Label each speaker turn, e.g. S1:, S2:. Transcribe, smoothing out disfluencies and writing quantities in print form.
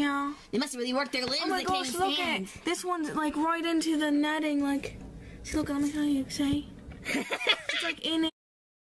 S1: Yeah.
S2: They must have really worked their limbs.
S1: Oh my gosh, look at it. This one's like right into the netting, like, see, look, let me tell you, see? It's like in it.